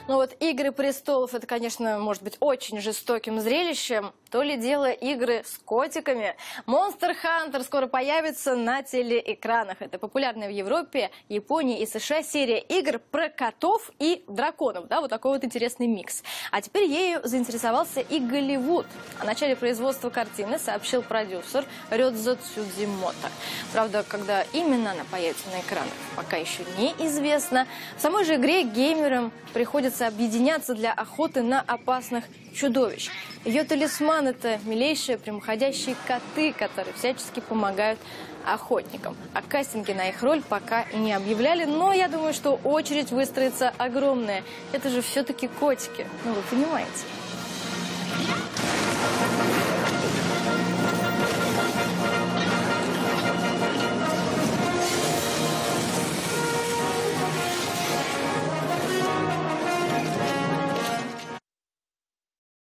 Ну вот «Игры престолов» — это, конечно, может быть очень жестоким зрелищем. То ли дело игры с котиками. Monster Hunter скоро появится на телеэкранах. Это популярная в Европе, Японии и США серия игр про котов и драконов. Да, вот такой вот интересный микс. А теперь ею заинтересовался и Голливуд. О начале производства картины сообщил продюсер Рёдзо Цудзимото. Правда, когда именно она появится на экранах, пока еще неизвестно. В самой же игре геймерам приходится объединяться для охоты на опасных чудовищ. Ее талисман — это милейшие прямоходящие коты, которые всячески помогают охотникам. О кастинге на их роль пока не объявляли, но я думаю, что очередь выстроится огромная. Это же все-таки котики, ну вы понимаете.